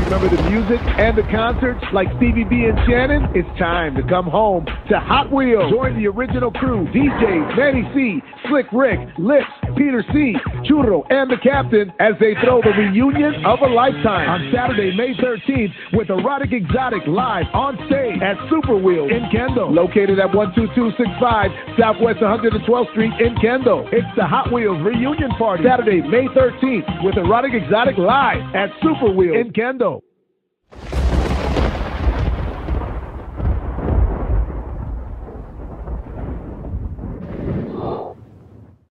Remember the music and the concerts like Stevie B and Shannon? It's time to come home to Hot Wheels. Join the original crew, DJs Manny C, Slick Rick, Lips, Peter C, Churro, and the Captain as they throw the reunion of a lifetime on Saturday, May 13th with Erotic Exotic live on stage at Super Wheels in Kendall, located at 12265 Southwest 112th Street in Kendall. It's the Hot Wheels reunion party Saturday, May 13th with Erotic Exotic live at Super Wheels in Kendall.